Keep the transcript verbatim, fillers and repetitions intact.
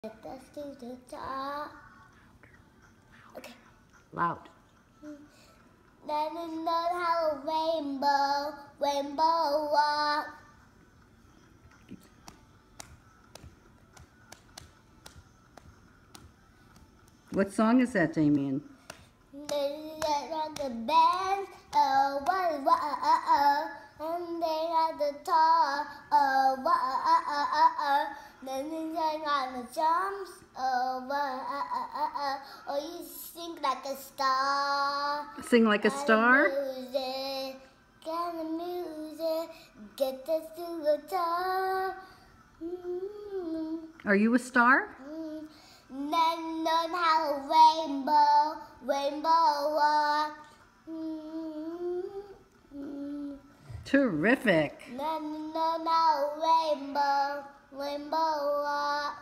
Let's do the top. Okay. Loud. Then learn how a rainbow, rainbow walk. What song is that, Damien? Then learn the band, oh, what, what, uh, uh, uh. And they at the top, oh, what, uh, uh, uh, uh. Then they learn on the jumps, oh, what, uh, uh, uh, uh. Oh, you sing like a star. Sing like a star? Music, get the music, get us to the top. Mm-hmm. Are you a star? Mm-hmm. Then learn how a rainbow, rainbow walk. Mm-hmm. Terrific. Then learn how a rainbow, rainbow walk.